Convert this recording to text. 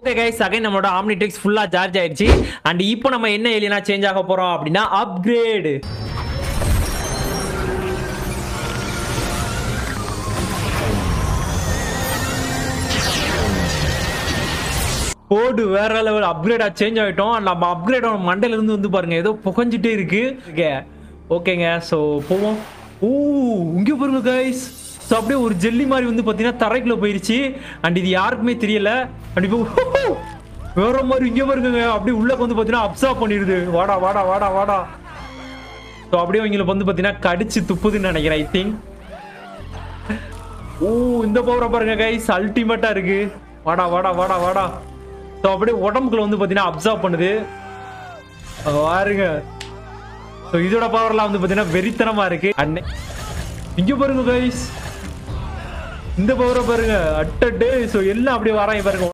Guys again நம்மளோட Omnitrix ஃபுல்லா charge ஆயிடுச்சு. அண்ட் இப்போ நம்ம என்ன ஏலியனா சேஞ்ச் ஆக போறோம் அப்படின்னா அப்கிரேட். போடு வேற லெவல் அப்கிரேடா சேஞ்ச் ஆயிட்டோம். நம்ம அப்கிரேட் மண்டையில இருந்து வந்து பாருங்க ஏதோ புகஞ்சிட்டே இருக்கு. ஓகேங்க, ஸோ போவோம். ஓ இங்க பாருங்க கைஸ், ஸோ அப்படியே ஒரு ஜெல்லி மாதிரி வந்து பார்த்தீங்கன்னா தரைக்குள்ள போயிருச்சு. அண்ட் இது யாருக்குமே தெரியல. அண்ட் இப்போ வேற மாதிரி இங்கே பாருங்க அப்படியே உள்ள வந்து பார்த்தீங்கன்னா அப்சர்வ் பண்ணிடுது. வாடா வாடா வாடா வாடா. ஸோ அப்படியே அவங்களுக்கு வந்து பார்த்தீங்கன்னா கடிச்சு துப்புதுன்னு நினைக்கிறேன். I think. ஓ இந்த பவரை பாருங்க கைஸ், அல்டிமேட்டா இருக்கு. வாடா வாடா வாடா வாடா. ஸோ அப்படியே உடம்புக்குள்ள வந்து பார்த்தீங்கன்னா அப்சர்வ் பண்ணுது பாருங்க. ஸோ இதோட பவர்லாம் வந்து பார்த்தீங்கன்னா வெறித்தனமா இருக்கு. அண்ணே இங்க பாருங்க கைஸ், இந்த பவரை பாருங்க அட்டே. ஸோ எல்லாம் அப்படியே வராங்க பாருங்க.